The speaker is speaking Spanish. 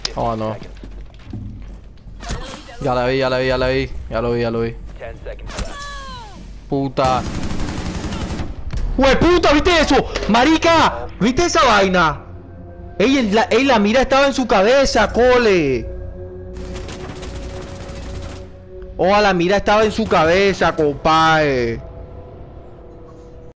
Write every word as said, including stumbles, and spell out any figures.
Oh, no. Ya la vi, ya la vi, ya la vi. Ya lo vi, ya lo vi. Puta. ¡Hue puta! ¿Viste eso? ¡Marica! ¿Viste esa vaina? Ey, la, ey, la mira estaba en su cabeza, cole. Oh, la mira estaba en su cabeza, compadre.